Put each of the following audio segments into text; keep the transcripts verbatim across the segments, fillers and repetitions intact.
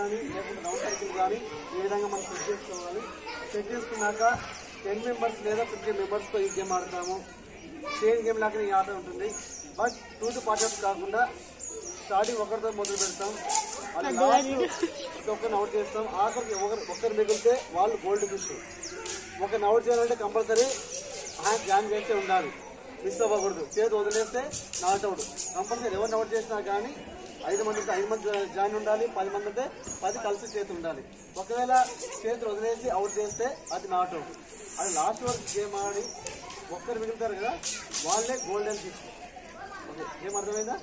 కానీ లేకుంటే round circle కానీ ఈ విధంగా మనం సెట్ చేసుకోవాలి. సెట్ చేసుకున్నాక టెన్ మెంబర్స్ లేదా ఫిఫ్టీన్ మెంబర్స్తో ఈ గేమ్ ఆడతాము. చైన్ గేమ్ లాగా ఈ ఆట ఉంటుంది. బట్ టూ టూ పార్ట్స్ కాకుండా స్టార్టింగ్ ఒకరితో మొదలు పెడతాం, అది లాస్ట్ ఒకరిని అవుట్ చేస్తాం. ఆఖరికి ఒకరు ఒక్కరు మిగిలితే వాళ్ళు గోల్డ్ ఫిష్. ఒకరిని అవుట్ చేయాలంటే కంపల్సరీ హ్యాండ్ జాయిన్ చేస్తే ఉండాలి, మిస్ అవ్వకూడదు. చేతి వదిలేస్తే నాట్ అవుట్. కంపల్సరీ ఎవరిని అవుట్ చేసినా కానీ ఐదు మంది ఐదు మంది జాయిన్ ఉండాలి, పది మంది అయితే పది కలిసి చేతి ఉండాలి. ఒకవేళ చేతి వదిలేసి అవుట్ చేస్తే అది నాట్ అవుట్. అది లాస్ట్ వరకు గేమ్ ఆడి ఒక్కరు మిగులుతారు కదా, వాళ్ళే గోల్డెన్ ఫిష్. ఓకే, గేమ్ అర్థమైందా?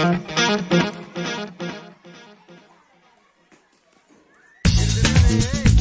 Hey, hey.